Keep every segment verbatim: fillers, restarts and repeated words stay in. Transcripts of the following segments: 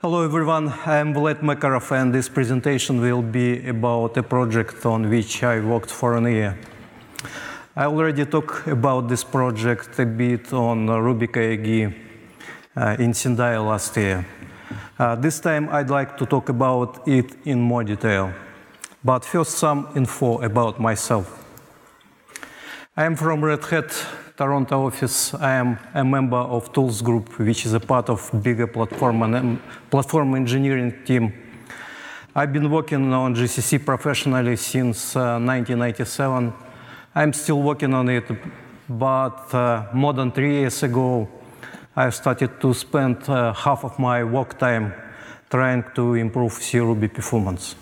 Hello everyone, I'm Vlad Makarov, and this presentation will be about a project on which I worked for a year. I already talked about this project a bit on RubyKG uh, in Sendai last year. Uh, this time I'd like to talk about it in more detail. But first, some info about myself. I am from Red Hat Toronto office. I am a member of Tools Group, which is a part of bigger platform, and, platform engineering team. I've been working on G C C professionally since uh, nineteen ninety-seven. I'm still working on it, but uh, more than three years ago, I started to spend uh, half of my work time trying to improve C Ruby performance.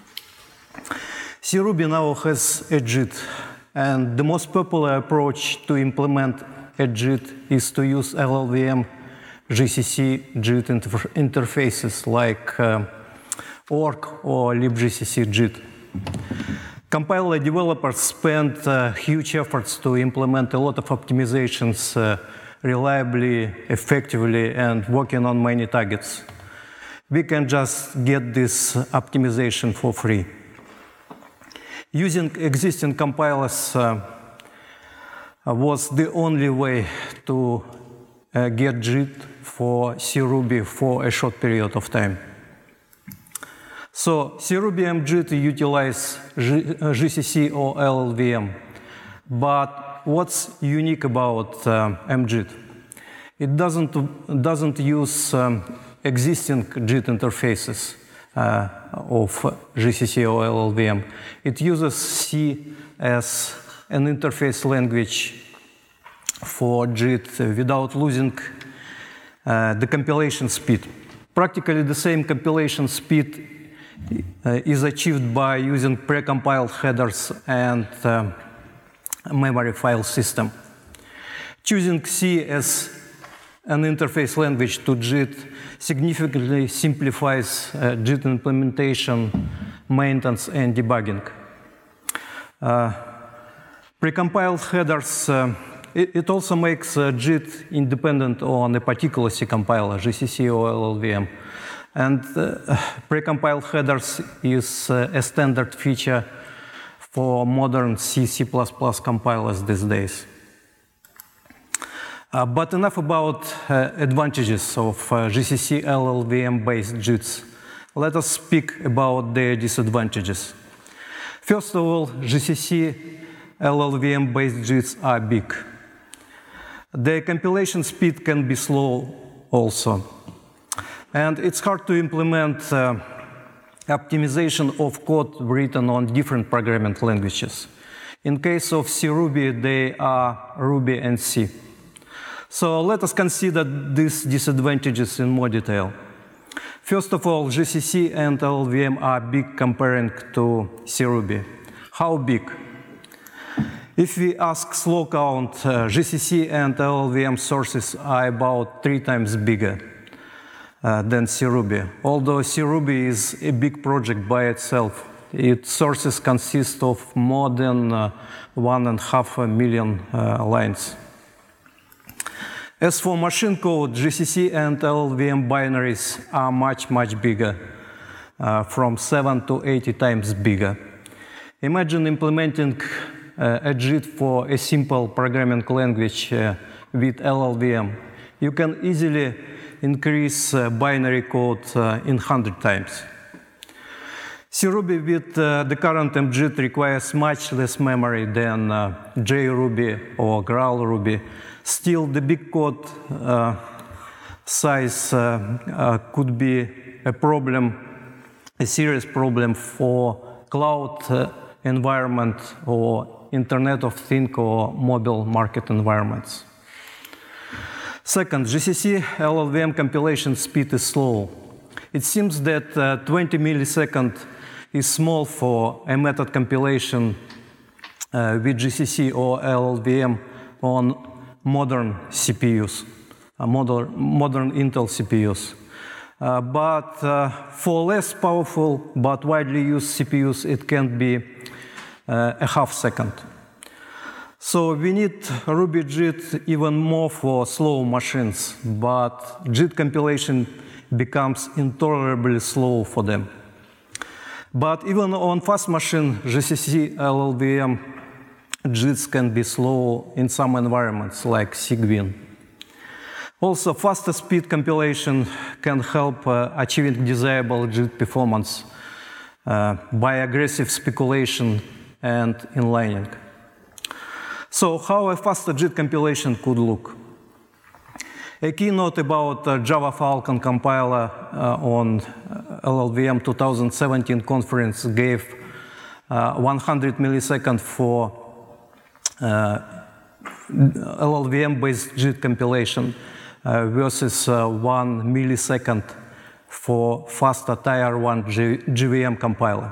C Ruby now has a J I T. And the most popular approach to implement a J I T is to use L L V M G C C J I T inter interfaces like uh, org or libgcc J I T. Compiler developers spend uh, huge efforts to implement a lot of optimizations uh, reliably, effectively, and working on many targets. We can just get this optimization for free. Using existing compilers uh, was the only way to uh, get J I T for C Ruby for a short period of time. So C Ruby M J I T utilize G C C or L L V M. But what's unique about uh, M J I T? It doesn't, doesn't use um, existing J I T interfaces Uh, of G C C or L L V M. It uses C as an interface language for J I T without losing uh, the compilation speed. Practically the same compilation speed uh, is achieved by using precompiled headers and uh, memory file system. Choosing C as an interface language to J I T significantly simplifies uh, J I T implementation, maintenance, and debugging. Uh, precompiled headers, uh, it, it also makes uh, J I T independent on a particular C compiler, G C C or L L V M. And uh, precompiled headers is uh, a standard feature for modern C, C plus plus compilers these days. Uh, but enough about uh, advantages of uh, G C C L L V M-based J I Ts. Let us speak about their disadvantages. First of all, G C C L L V M-based J I Ts are big. Their compilation speed can be slow also. And it's hard to implement uh, optimization of code written on different programming languages. In case of C Ruby, they are Ruby and C. So let us consider these disadvantages in more detail. First of all, G C C and L L V M are big comparing to C Ruby. How big? If we ask slow count, uh, G C C and L L V M sources are about three times bigger uh, than C Ruby. Although C Ruby is a big project by itself, its sources consist of more than uh, one and a half million uh, lines. As for machine code, G C C and L L V M binaries are much, much bigger, uh, from seven to eighty times bigger. Imagine implementing uh, a J I T for a simple programming language uh, with L L V M. You can easily increase uh, binary code uh, in one hundred times. C Ruby with uh, the current M J I T requires much less memory than uh, JRuby or GraalRuby. Still, the big code uh, size uh, uh, could be a problem, a serious problem for cloud uh, environment or Internet of Things or mobile market environments. Second, G C C L L V M compilation speed is slow. It seems that uh, twenty milliseconds is small for a method compilation uh, with G C C or L L V M on modern C P Us, uh, modern, modern Intel C P Us. Uh, but uh, for less powerful but widely used C P Us, it can be uh, a half second. So we need Ruby J I T even more for slow machines, but J I T compilation becomes intolerably slow for them. But even on fast machine, G C C L L V M J I Ts can be slow in some environments like Cygwin. Also, faster speed compilation can help uh, achieving desirable J I T performance uh, by aggressive speculation and inlining. So how a faster J I T compilation could look? A keynote about uh, Java Falcon compiler uh, on L L V M twenty seventeen conference gave uh, one hundred milliseconds for uh, L L V M-based J I T compilation uh, versus uh, one millisecond for faster Tier one G V M compiler.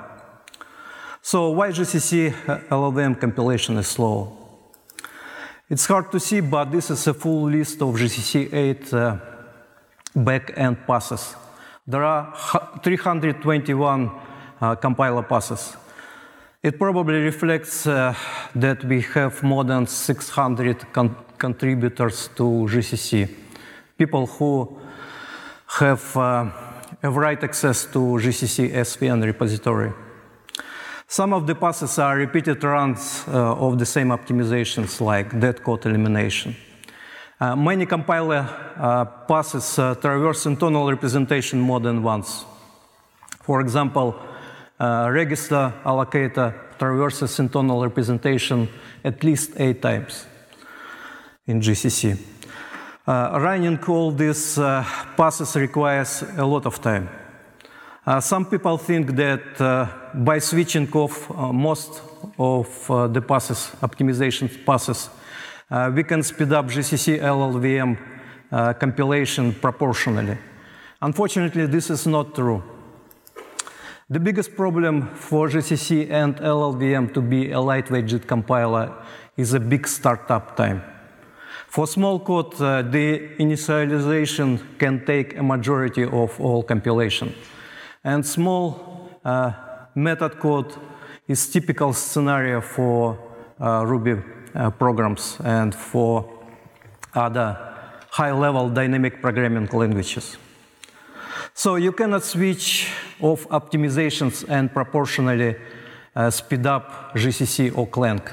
So why G C C L L V M compilation is slow? It's hard to see, but this is a full list of G C C eight uh, back-end passes. There are three hundred twenty-one uh, compiler passes. It probably reflects uh, that we have more than six hundred con contributors to G C C, people who have uh, have right access to G C C S V N repository. Some of the passes are repeated runs uh, of the same optimizations, like dead code elimination. Uh, many compiler uh, passes uh, traverse internal representation more than once. For example, uh, register allocator traverses internal representation at least eight times in G C C. Uh, running all these uh, passes requires a lot of time. Uh, some people think that uh, by switching off uh, most of uh, the passes, optimization passes, uh, we can speed up G C C L L V M uh, compilation proportionally. Unfortunately, this is not true. The biggest problem for G C C and L L V M to be a lightweight J I T compiler is a big startup time. For small code, uh, the initialization can take a majority of all compilation. And small uh, method code is typical scenario for uh, Ruby uh, programs and for other high-level dynamic programming languages. So you cannot switch off optimizations and proportionally uh, speed up G C C or Clang.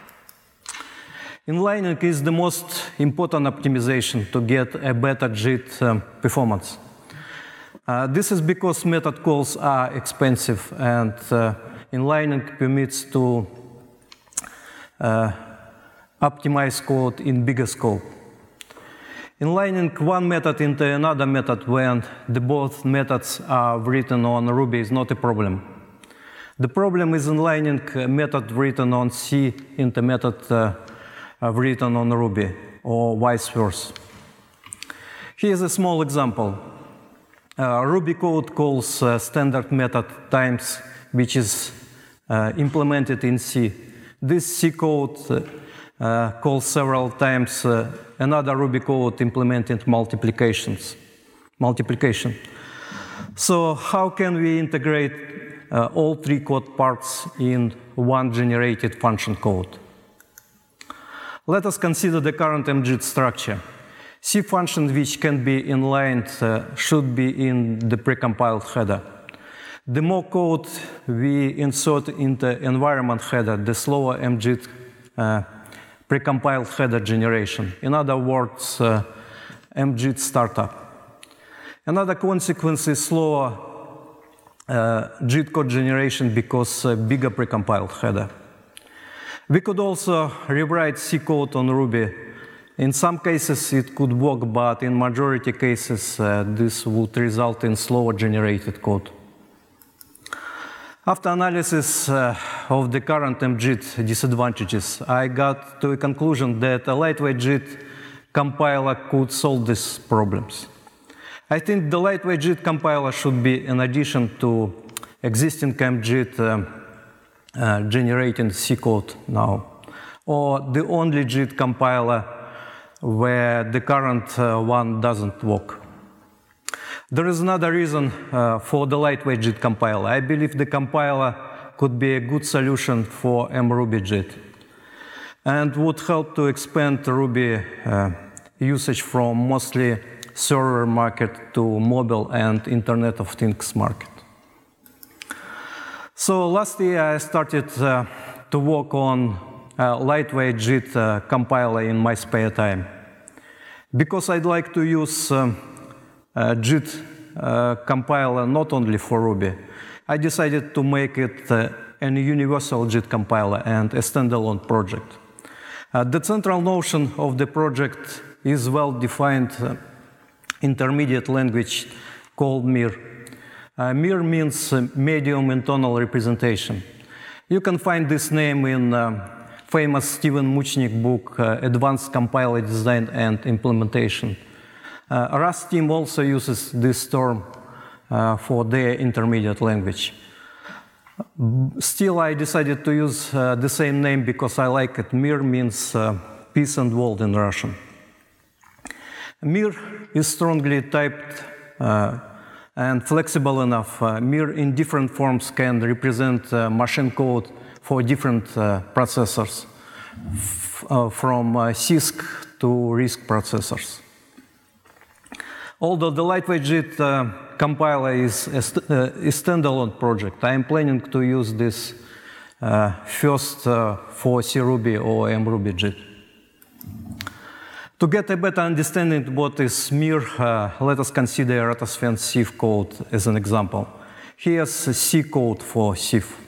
Inlining is the most important optimization to get a better J I T um, performance. Uh, this is because method calls are expensive, and uh, inlining permits to uh, optimize code in bigger scope. Inlining one method into another method when the both methods are written on Ruby is not a problem. The problem is inlining a method written on C into method uh, written on Ruby, or vice versa. Here's a small example. Uh, Ruby code calls uh, standard method times, which is uh, implemented in C. This C code uh, uh, calls several times uh, another Ruby code implementing multiplications, multiplication. So how can we integrate uh, all three code parts in one generated function code? Let us consider the current M J I T structure. C function which can be inlined uh, should be in the precompiled header. The more code we insert into environment header, the slower M J I T uh, precompiled header generation. In other words, uh, M J I T startup. Another consequence is slower uh, J I T code generation because uh, bigger precompiled header. We could also rewrite C code on Ruby. In some cases, it could work, but in majority cases, uh, this would result in slower generated code. After analysis uh, of the current M J I T disadvantages, I got to a conclusion that a lightweight J I T compiler could solve these problems. I think the lightweight J I T compiler should be in addition to existing M J I T uh, uh, generating C code now, or the only J I T compiler where the current uh, one doesn't work. There is another reason uh, for the lightweight J I T compiler. I believe the compiler could be a good solution for mRuby J I T and would help to expand Ruby uh, usage from mostly server market to mobile and Internet of Things market. So last year I started uh, to work on a lightweight JIT uh, compiler in my spare time. Because I'd like to use um, uh, JIT uh, compiler not only for Ruby, I decided to make it uh, a universal JIT compiler and a standalone project. Uh, the central notion of the project is well-defined uh, intermediate language called M I R. Uh, M I R means uh, medium internal representation. You can find this name in uh, famous Steven Muchnik book, uh, Advanced Compiler Design and Implementation. Uh, Rust team also uses this term uh, for their intermediate language. Still, I decided to use uh, the same name because I like it. M I R means uh, peace and world in Russian. M I R is strongly typed uh, and flexible enough. Uh, M I R in different forms can represent uh, machine code for different uh, processors, f uh, from uh, C I S C to RISC processors. Although the lightweight JIT uh, compiler is a, st uh, a standalone project, I am planning to use this uh, first uh, for C Ruby or mruby JIT. To get a better understanding what is M I R, uh, let us consider Ratosfen C I F code as an example. Here's C code for C I F.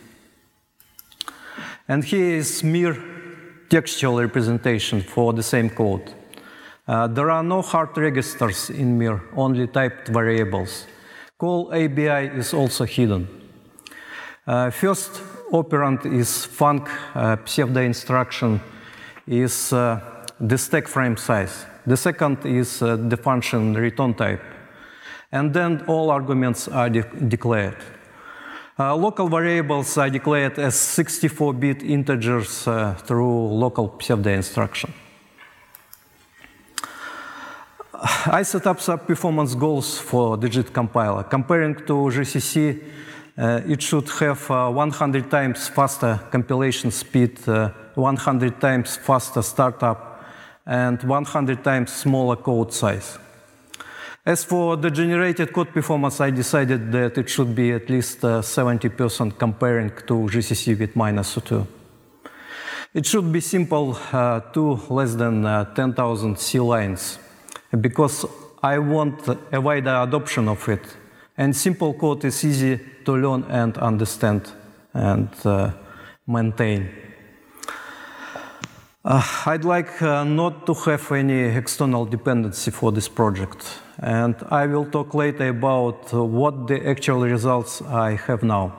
And here is M I R textual representation for the same code. Uh, there are no hard registers in M I R, only typed variables. Call A B I is also hidden. Uh, first operand is func, uh, pseudo instruction is uh, the stack frame size. The second is uh, the function return type. And then all arguments are de declared. Uh, local variables are declared as sixty-four bit integers uh, through local pseudo instruction. I set up some performance goals for the JIT compiler. Comparing to G C C, uh, it should have uh, one hundred times faster compilation speed, uh, one hundred times faster startup, and one hundred times smaller code size. As for the generated code performance, I decided that it should be at least uh, seventy percent comparing to G C C with minus two. It should be simple, uh, to less than uh, ten thousand C lines, because I want a wider adoption of it. And simple code is easy to learn and understand and uh, maintain. Uh, I'd like uh, not to have any external dependency for this project. And I will talk later about uh, what the actual results I have now.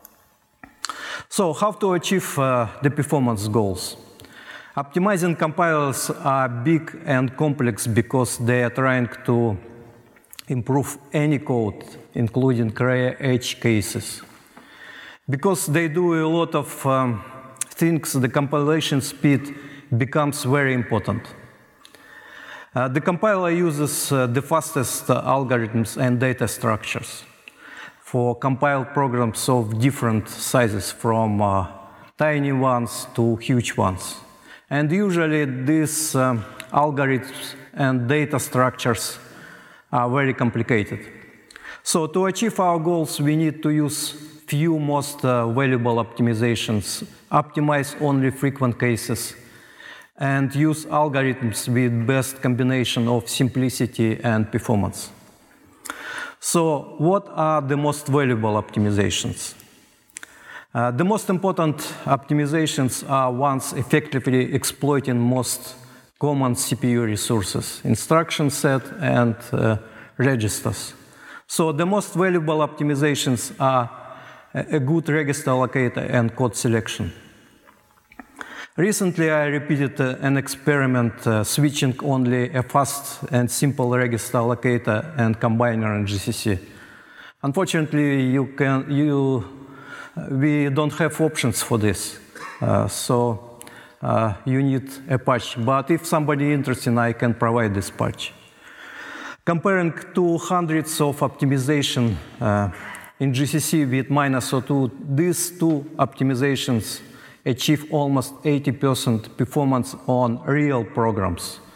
So how to achieve uh, the performance goals? Optimizing compilers are big and complex because they are trying to improve any code, including rare edge cases. Because they do a lot of um, things, the compilation speed becomes very important. Uh, the compiler uses uh, the fastest uh, algorithms and data structures for compiled programs of different sizes, from uh, tiny ones to huge ones. And usually these um, algorithms and data structures are very complicated. So to achieve our goals, we need to use few most uh, valuable optimizations, optimize only frequent cases, and use algorithms with best combination of simplicity and performance. So what are the most valuable optimizations? Uh, the most important optimizations are ones effectively exploiting most common C P U resources, instruction set and uh, registers. So the most valuable optimizations are a good register allocator and code selection. Recently, I repeated uh, an experiment uh, switching only a fast and simple register allocator and combiner in G C C. Unfortunately, you can, you, uh, we don't have options for this, uh, so uh, you need a patch. But if somebody interested, I can provide this patch. Comparing two hundreds of optimization uh, in G C C with minus two, these two optimizations achieve almost eighty percent performance on real programs.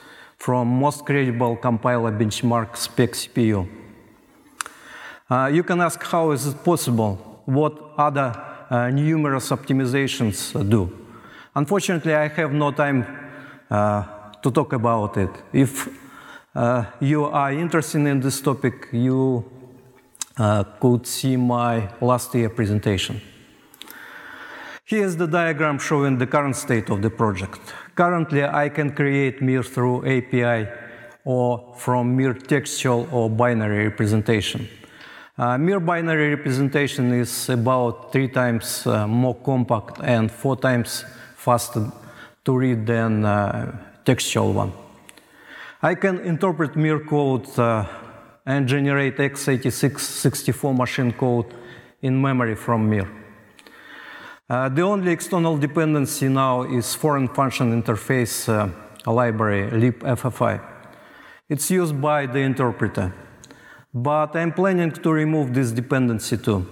from most credible compiler benchmark spec C P U. Uh, you can ask, how is it possible? What other uh, numerous optimizations uh, do? Unfortunately, I have no time uh, to talk about it. If uh, you are interested in this topic, you uh, could see my last year presentation. Here's the diagram showing the current state of the project. Currently, I can create Mir through A P I or from Mir textual or binary representation. Uh, Mir binary representation is about three times uh, more compact and four times faster to read than uh, textual one. I can interpret Mir code uh, and generate x eighty-six sixty-four machine code in memory from Mir. Uh, the only external dependency now is foreign function interface uh, library, libffi. It's used by the interpreter, but I'm planning to remove this dependency too.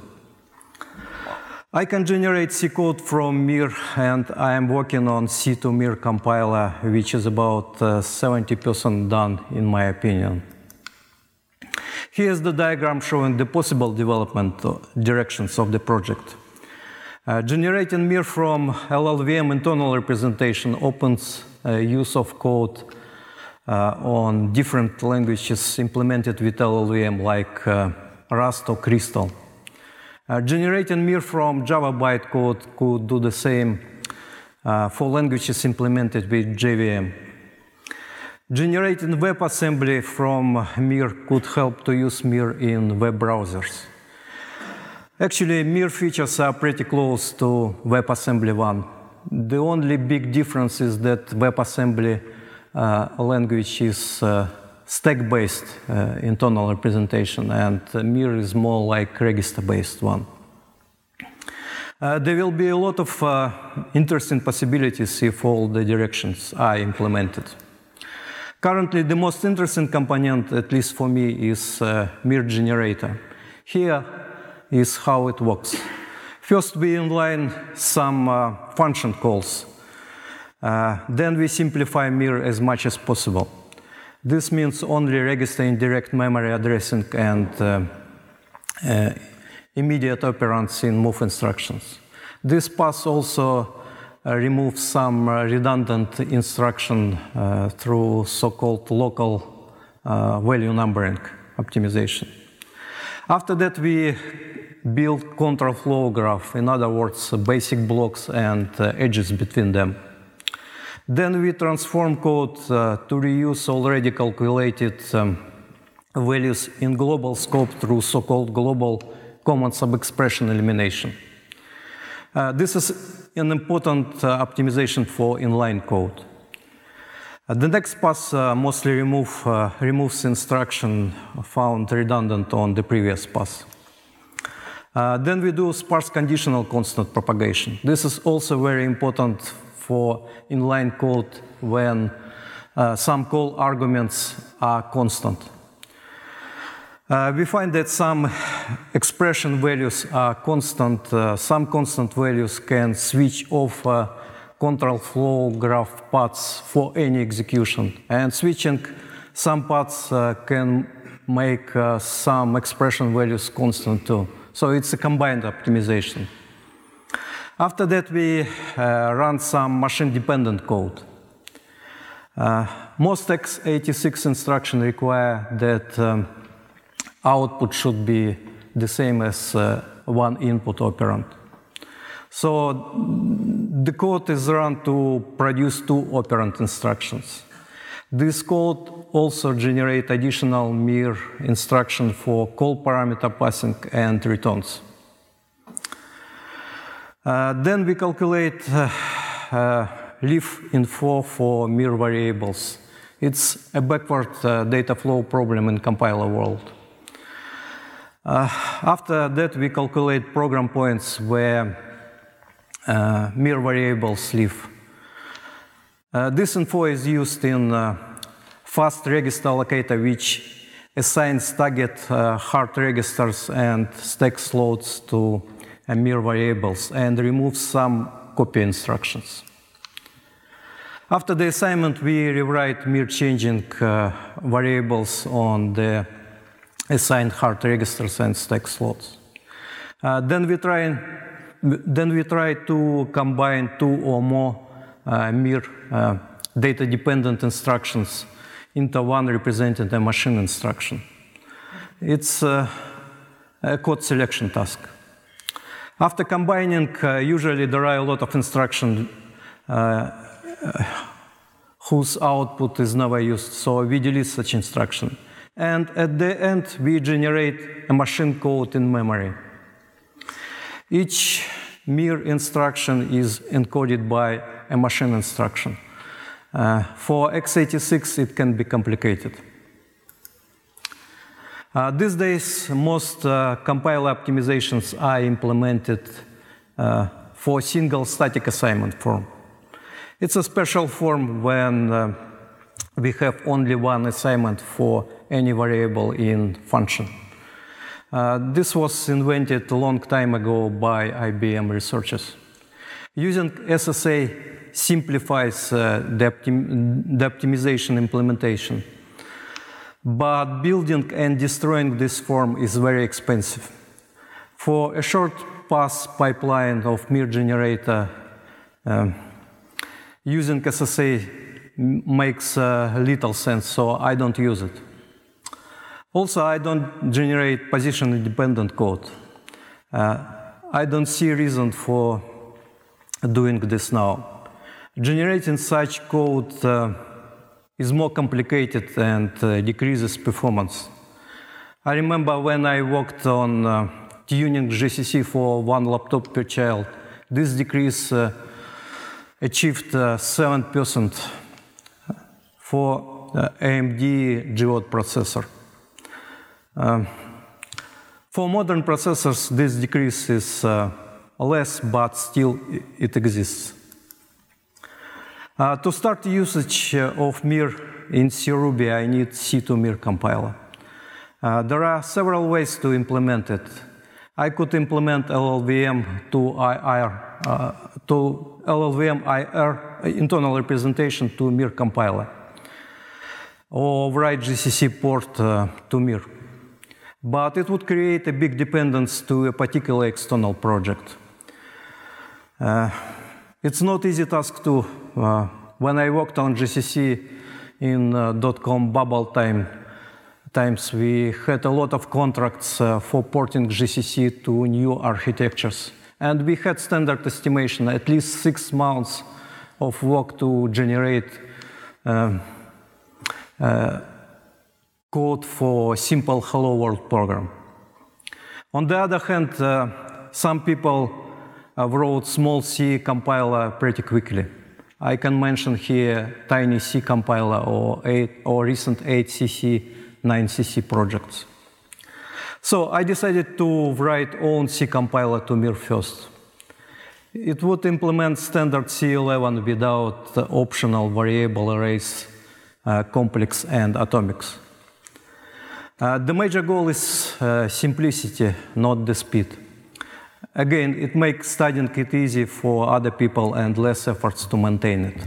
I can generate C code from Mir, and I am working on C to Mir compiler, which is about uh, seventy percent done, in my opinion. Here's the diagram showing the possible development directions of the project. Uh, generating Mir from L L V M internal representation opens uh, use of code uh, on different languages implemented with L L V M, like uh, Rust or Crystal. Uh, generating Mir from Java bytecode could do the same uh, for languages implemented with J V M. Generating WebAssembly from Mir could help to use Mir in web browsers. Actually, Mir features are pretty close to WebAssembly one. The only big difference is that WebAssembly uh, language is uh, stack-based uh, internal representation, and uh, Mir is more like register-based one. Uh, there will be a lot of uh, interesting possibilities if all the directions are implemented. Currently, the most interesting component, at least for me, is uh, Mir generator. Here is how it works. First, we inline some uh, function calls. Uh, then we simplify Mir as much as possible. This means only registering direct memory addressing and uh, uh, immediate operands in move instructions. This pass also uh, removes some uh, redundant instruction uh, through so-called local uh, value numbering optimization. After that, we build control flow graph, in other words, basic blocks and uh, edges between them. Then we transform code uh, to reuse already calculated um, values in global scope through so-called global common sub-expression elimination. Uh, this is an important uh, optimization for inline code. Uh, the next pass uh, mostly remove, uh, removes instruction found redundant on the previous pass. Uh, then we do sparse conditional constant propagation. This is also very important for inline code when uh, some call arguments are constant. Uh, we find that some expression values are constant. Uh, some constant values can switch off uh, control flow graph paths for any execution. And switching some paths uh, can make uh, some expression values constant too. So it's a combined optimization. After that, we uh, run some machine-dependent code. Uh, most x eighty-six instructions require that um, output should be the same as uh, one input operand. So the code is run to produce two operand instructions. This code also generates additional Mir instruction for call parameter passing and returns. Uh, then we calculate uh, uh, libinfo for Mir variables. It's a backward uh, data flow problem in compiler world. Uh, after that, we calculate program points where uh, Mir variables live. Uh, this info is used in uh, fast register allocator, which assigns target uh, hard registers and stack slots to uh, Mir variables and removes some copy instructions. After the assignment, we rewrite Mir changing uh, variables on the assigned hard registers and stack slots. Uh, then we try then we try to combine two or more uh, Mir uh, data-dependent instructions into one representing a machine instruction. It's uh, a code selection task. After combining, uh, usually there are a lot of instructions uh, whose output is never used, so we delete such instruction. And at the end, we generate a machine code in memory. Each Mir instruction is encoded by a machine instruction. Uh, for x eighty-six, it can be complicated. Uh, these days, most uh, compiler optimizations are implemented uh, for single static assignment form. It's a special form when uh, we have only one assignment for any variable in function. Uh, this was invented a long time ago by I B M researchers. Using S S A simplifies uh, the, optim the optimization implementation. But building and destroying this form is very expensive. For a short pass pipeline of Mir generator, um, using S S A makes uh, little sense, so I don't use it. Also, I don't generate position-independent code. Uh, I don't see reason for doing this now. Generating such code uh, is more complicated and uh, decreases performance. I remember when I worked on uh, tuning G C C for one laptop per child, this decrease uh, achieved uh, seven percent for uh, A M D Geode processor. Um, for modern processors, this decrease is uh, less, but still it exists. Uh, to start usage of Mir in C Ruby, I need C two Mir compiler. Uh, there are several ways to implement it. I could implement L L V M to I R, uh, to L L V M I R internal representation to Mir compiler, or write G C C port uh, to Mir. But it would create a big dependence to a particular external project. Uh, it's not easy task to. Uh, when I worked on G C C in uh, dot-com bubble time, times, we had a lot of contracts uh, for porting G C C to new architectures. And we had standard estimation, at least six months of work to generate um, uh, code for simple Hello World program. On the other hand, uh, some people uh, wrote small C compiler pretty quickly. I can mention here Tiny C compiler or, eight, or recent eight C C, nine C C projects. So I decided to write own C compiler to Mir first. It would implement standard C eleven without the optional variable arrays, uh, complex and atomics. Uh, the major goal is uh, simplicity, not the speed. Again, it makes studying it easy for other people and less efforts to maintain it.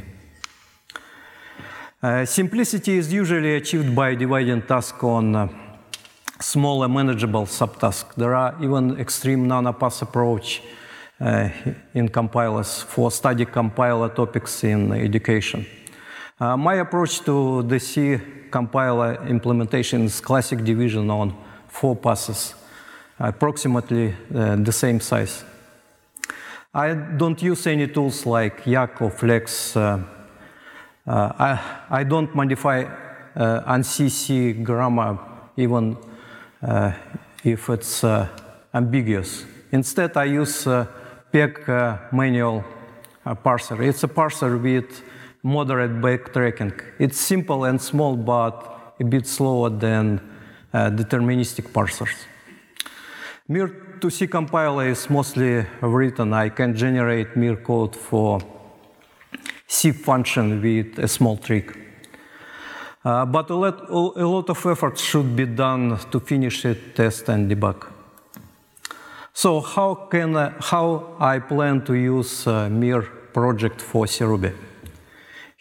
Uh, simplicity is usually achieved by dividing tasks on uh, smaller manageable subtasks. There are even extreme nanopass approach uh, in compilers for study compiler topics in education. Uh, my approach to the C compiler implementation is classic division on four passes, approximately uh, the same size. I don't use any tools like Yak or Flex. Uh, uh, I, I don't modify uh, ANSI C grammar even uh, if it's uh, ambiguous. Instead, I use uh, P E G uh, manual uh, parser. It's a parser with moderate backtracking. It's simple and small, but a bit slower than uh, deterministic parsers. Mir to C compiler is mostly written. I can generate Mir code for C function with a small trick. Uh, but a lot, a lot of effort should be done to finish it, test, and debug. So how, can I, how I plan to use uh, Mir project for C Ruby?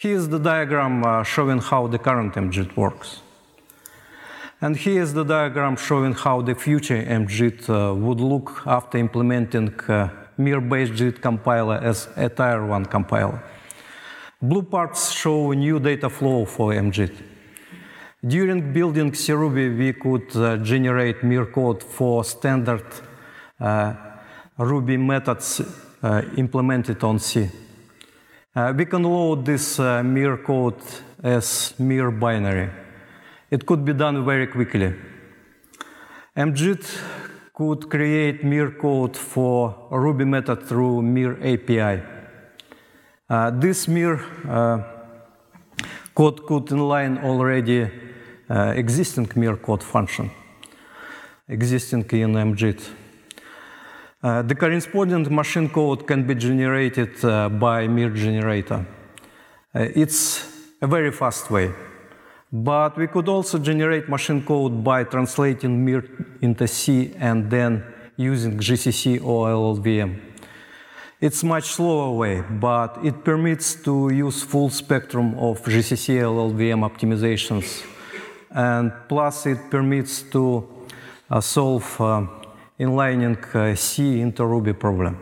Here is the diagram uh, showing how the current M J I T works. And here is the diagram showing how the future M J I T uh, would look after implementing uh, Mir-based J I T compiler as a tier one compiler. Blue parts show new data flow for M J I T. During building C Ruby, we could uh, generate Mir code for standard uh, Ruby methods uh, implemented on C. Uh, we can load this uh, Mir code as Mir binary. It could be done very quickly. M J I T could create Mir code for Ruby method through Mir A P I. Uh, this Mir uh, code could inline already uh, existing Mir code function, existing in M J I T. Uh, the corresponding machine code can be generated uh, by Mir generator. Uh, it's a very fast way. But we could also generate machine code by translating Mir into C and then using G C C or L L V M. It's a much slower way, but it permits to use full spectrum of G C C L L V M optimizations. And plus it permits to uh, solve uh, inlining uh, C into Ruby problem.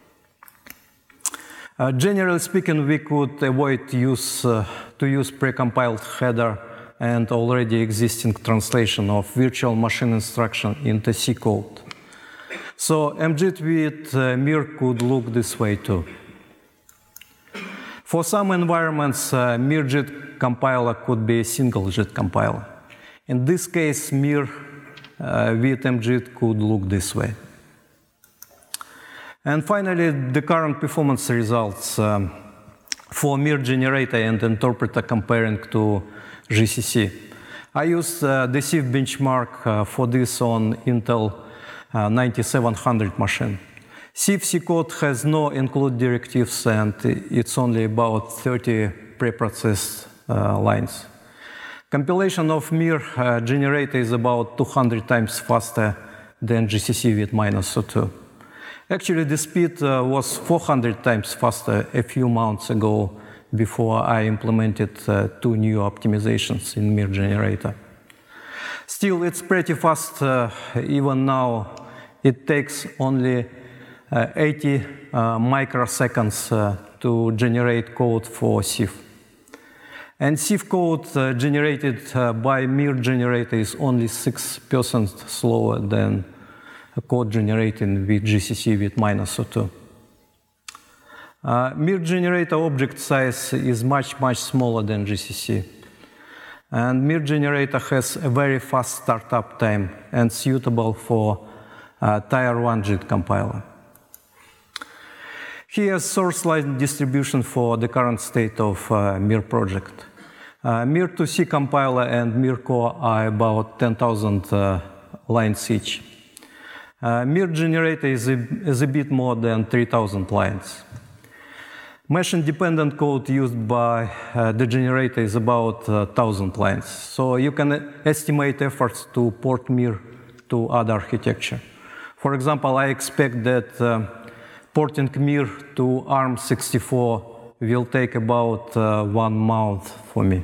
Uh, generally speaking, we could avoid use, uh, to use precompiled header and already existing translation of virtual machine instruction into C code. So M J I T with uh, Mir could look this way too. For some environments, uh, Mir J I T compiler could be a single J I T compiler. In this case, Mir uh, with M J I T could look this way. And finally, the current performance results um, for Mir generator and interpreter comparing to G C C. I used uh, the C I F benchmark uh, for this on Intel uh, ninety-seven hundred machine. C I F C code has no include directives and it's only about thirty preprocessed uh, lines. Compilation of Mir uh, generator is about two hundred times faster than G C C with minus two. Actually, the speed uh, was four hundred times faster a few months ago before I implemented uh, two new optimizations in Mir generator. Still, it's pretty fast. Uh, even now, it takes only uh, eighty uh, microseconds uh, to generate code for C I F. And C I F code uh, generated uh, by Mir generator is only six percent slower than a code generated with G C C with minus two. Uh, Mir generator object size is much, much smaller than G C C. And Mir generator has a very fast startup time and suitable for uh, tier one J I T compiler. Here's source line distribution for the current state of uh, Mir project. Uh, Mir two C compiler and Mir core are about ten thousand uh, lines each. Uh, Mir generator is a, is a bit more than three thousand lines. Mesh-independent code used by uh, the generator is about uh, one thousand lines. So you can estimate efforts to port Mir to other architecture. For example, I expect that uh, porting Mir to ARM sixty-four will take about uh, one month for me.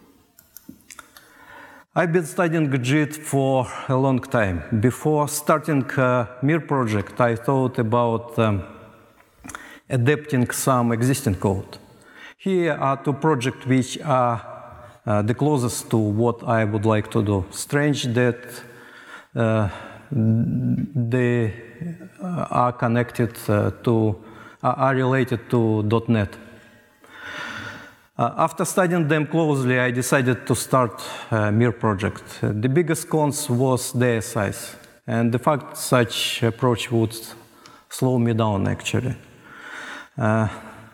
I've been studying J I T for a long time. Before starting uh, Mir project, I thought about um, adapting some existing code. Here are two projects which are uh, the closest to what I would like to do. Strange that uh, they are connected uh, to, uh, are related to dot net. Uh, after studying them closely, I decided to start a Mir project. Uh, the biggest cons was their size, and the fact such approach would slow me down, actually. Uh,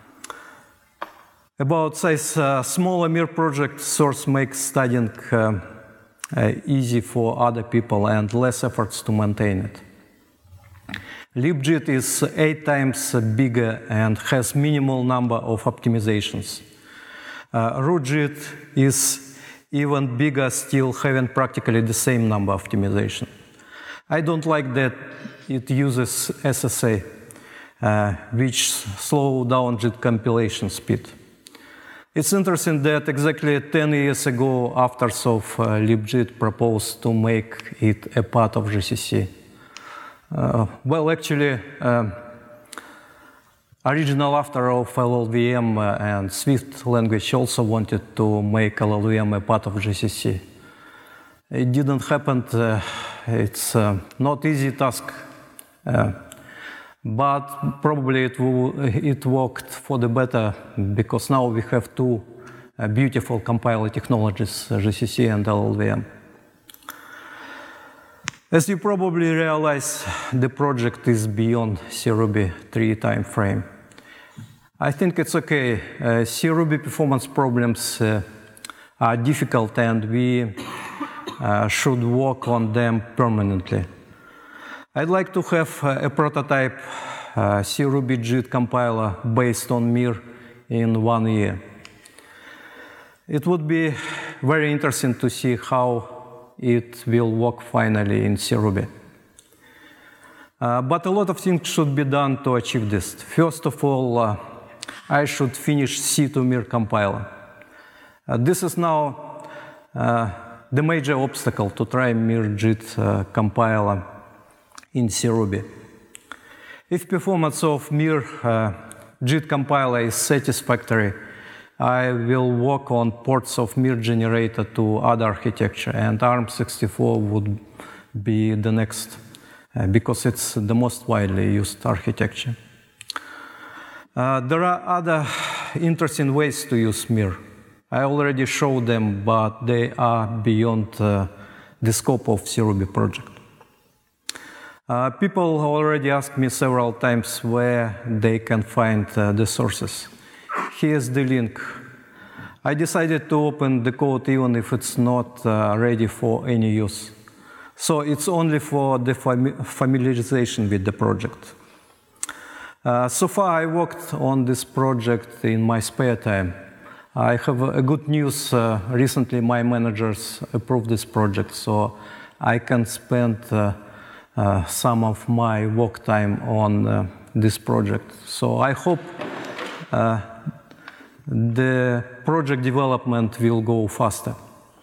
about size, uh, smaller Mir project source makes studying uh, uh, easy for other people and less efforts to maintain it. libjit is eight times bigger and has minimal number of optimizations. Uh, rootjit is even bigger, still having practically the same number of optimization. I don't like that it uses S S A, uh, which slow down J I T compilation speed. It's interesting that exactly ten years ago, authors of uh, libjit proposed to make it a part of G C C. Uh, well, actually, uh, original author of L L V M uh, and Swift language also wanted to make L L V M a part of G C C. It didn't happen. Uh, it's uh, not easy task, uh, but probably it, it worked for the better because now we have two uh, beautiful compiler technologies, uh, G C C and L L V M. As you probably realize, the project is beyond C Ruby three time frame. I think it's okay. Uh, C Ruby performance problems uh, are difficult and we uh, should work on them permanently. I'd like to have uh, a prototype uh, C Ruby JIT compiler based on Mir in one year. It would be very interesting to see how it will work finally in C Ruby. Uh, but a lot of things should be done to achieve this. First of all, uh, I should finish C two Mir compiler. Uh, this is now uh, the major obstacle to try Mir JIT uh, compiler in C Ruby. If performance of Mir uh, JIT compiler is satisfactory, I will work on ports of Mir generator to other architecture, and ARM sixty-four would be the next, uh, because it's the most widely used architecture. Uh, there are other interesting ways to use Mir. I already showed them, but they are beyond uh, the scope of C Ruby project. Uh, people already asked me several times where they can find uh, the sources. Here's the link. I decided to open the code even if it's not uh, ready for any use. So it's only for the fami familiarization with the project. Uh, so far I worked on this project in my spare time. I have a good news. Uh, recently my managers approved this project, so I can spend uh, uh, some of my work time on uh, this project. So I hope uh, the project development will go faster.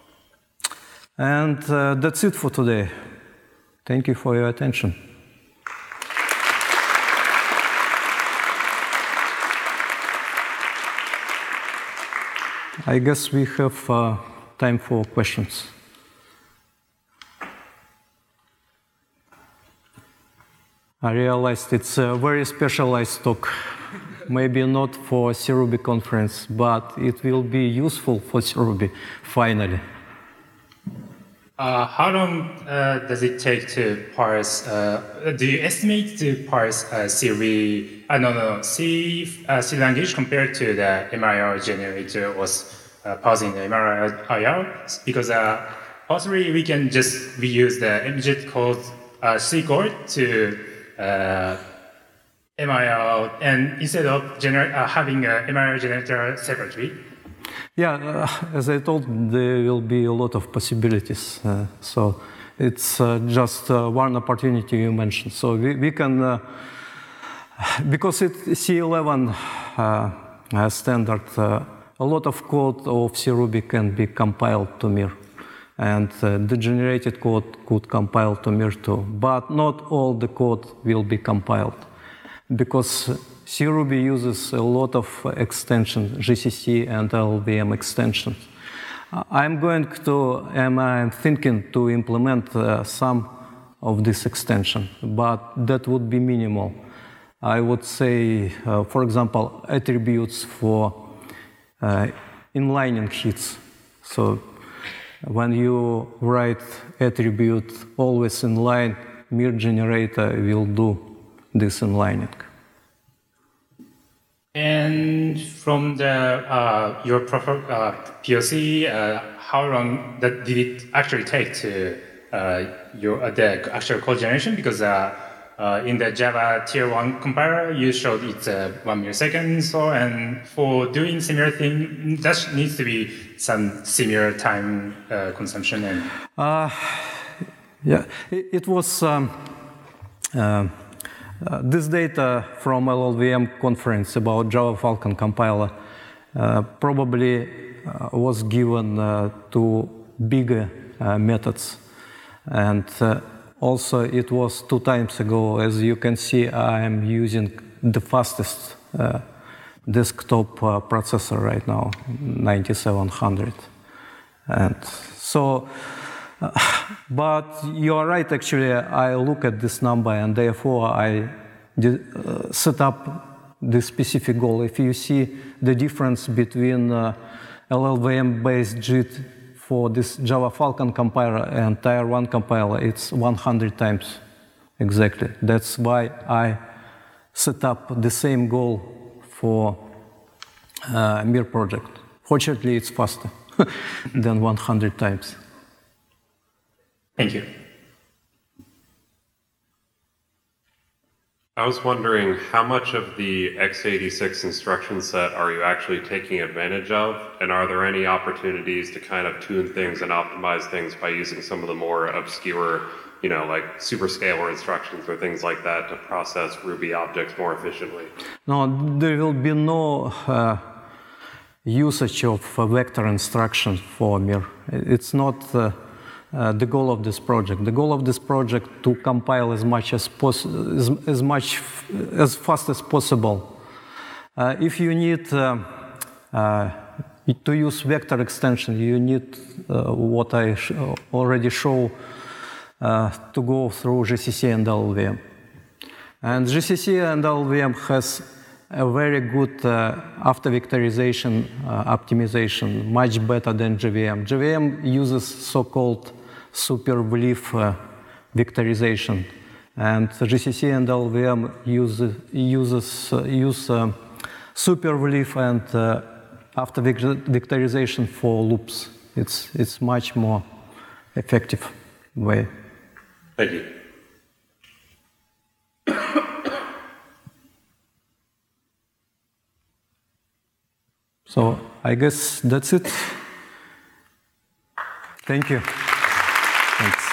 And uh, that's it for today. Thank you for your attention. I guess we have uh, time for questions. I realized it's a very specialized talk. Maybe not for C Ruby conference, but it will be useful for C Ruby, finally. Uh, how long uh, does it take to parse, uh, do you estimate to parse uh, C Ruby, uh, no, no, no, C, uh, C language compared to the M I R generator was uh, parsing the M I R? Because uh, possibly we can just reuse the MJIT code, uh, C code to uh, M I R, and instead of gener uh, having a M I R generator separately. Yeah, uh, as I told, there will be a lot of possibilities. Uh, so it's uh, just uh, one opportunity you mentioned. So we, we can, uh, because it's C eleven uh, uh, standard, uh, a lot of code of C Ruby can be compiled to Mir. And uh, the generated code could compile to Mir too. But not all the code will be compiled, because C Ruby uses a lot of extensions, G C C and L L V M extensions. I'm going to, and I'm thinking to implement uh, some of this extension, but that would be minimal. I would say, uh, for example, attributes for uh, inlining hits. So when you write attribute always inline, Mir generator will do this inlining. And from the uh, your uh, P O C, uh, how long that did it actually take to uh, your uh, the actual code generation? Because uh, uh, in the Java tier one compiler, you showed it's uh, one millisecond. So, and for doing similar thing, that needs to be some similar time uh, consumption. And uh, yeah, it, it was. Um, uh, Uh, this data from L L V M conference about Java Falcon compiler uh, probably uh, was given uh, to bigger uh, methods. And uh, also it was two times ago. As you can see, I am using the fastest uh, desktop uh, processor right now, ninety-seven hundred. And so, uh, but you are right, actually, I look at this number and therefore I did, uh, set up this specific goal. If you see the difference between uh, L L V M-based JIT for this Java Falcon compiler and Tier one compiler, it's one hundred times exactly. That's why I set up the same goal for uh, Mir project. Fortunately, it's faster than one hundred times. Thank you. I was wondering, how much of the x eighty-six instruction set are you actually taking advantage of? And are there any opportunities to kind of tune things and optimize things by using some of the more obscure, you know, like superscalar instructions or things like that to process Ruby objects more efficiently? No, there will be no uh, usage of uh, vector instructions for Mir. It's not uh, uh, the goal of this project. The goal of this project to compile as much as possible, as, as much as fast as possible. Uh, if you need uh, uh, to use vector extension, you need uh, what I sh already show uh, to go through G C C and L L V M. And G C C and L L V M has a very good uh, after vectorization uh, optimization, much better than J V M. J V M uses so-called super belief uh, vectorization, and G C C and L L V M use, uses uh, use uh, super belief and uh, after vectorization for loops. It's it's much more effective way. Thank you. So I guess that's it. Thank you. Thanks.